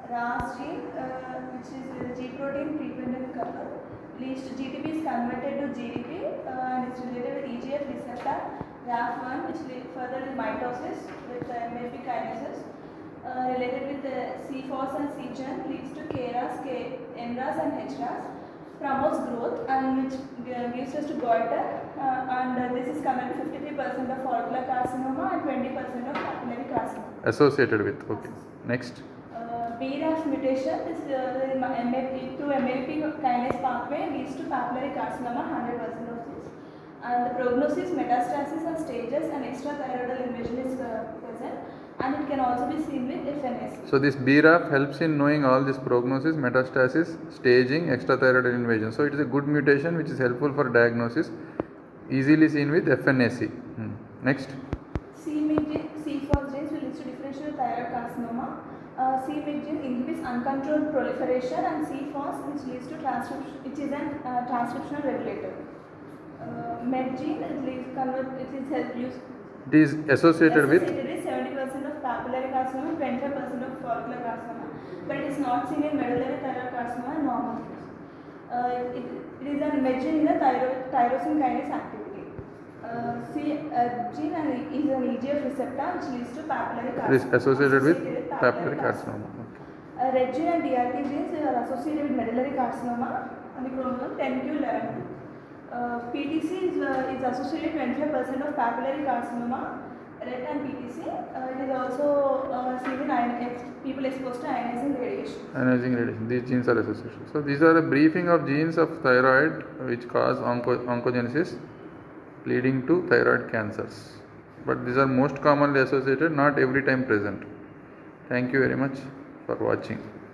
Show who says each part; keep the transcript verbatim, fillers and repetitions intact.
Speaker 1: RAS gene, uh, which is the G protein prebendal couple, leads to G T P is converted to G D P uh, and it's related with E G F receptor, R A F one, which leads further with mitosis with uh, M A P kinases, uh, related with the C FOS and C G E N, leads to K RAS, K, N RAS and H RAS, promotes growth and which gives us to goiter, uh, and uh, this is common to fifty-three percent of follicular carcinoma and twenty percent of papillary carcinoma.
Speaker 2: Associated with, okay. Next.
Speaker 1: Uh, B RAF mutation is uh, the M A P, through M A P kinase pathway leads to papillary carcinoma, one hundred percent of this. And the prognosis, metastasis and stages and extrathyroidal invasion is uh, present, and it can also be seen with F N A C.
Speaker 2: So this B RAF helps in knowing all this prognosis, metastasis, staging, extrathyroidal invasion. So it is a good mutation which is helpful for diagnosis, easily seen with F N A C. Hmm. Next.
Speaker 1: C M Y C gene, C FOS genes will lead to differential thyroid carcinoma. Uh, C M Y C gene inhibits uncontrolled proliferation, and C FOS which leads to transcription, which is an uh, transcriptional regulator. Uh, M E T gene it leads convert, it is help use.
Speaker 2: It is associated with
Speaker 1: seventy percent of papillary carcinoma, twenty-five percent of follicular carcinoma, but it is not seen in medullary thyroid carcinoma and normal case. Uh, it, it is an M E T gene in the thyroid, tyrosine kinase activity. Uh, C uh, gene and is an E G F receptor which leads to papillary carcinoma.
Speaker 2: It is associated with
Speaker 1: associated
Speaker 2: papillary carcinoma. Okay.
Speaker 1: Uh, Red gene and D R T genes are associated with medullary carcinoma on the chromosome ten q eleven. Uh, P T C is, uh, is associated with twenty-five percent of papillary carcinoma, red and P T C. Uh, it is also uh, seen in ion, people exposed to ionizing radiation.
Speaker 2: Ionizing radiation. These genes are associated. So these are a briefing of genes of thyroid which cause onco oncogenesis, leading to thyroid cancers. But these are most commonly associated, not every time present. Thank you very much for watching.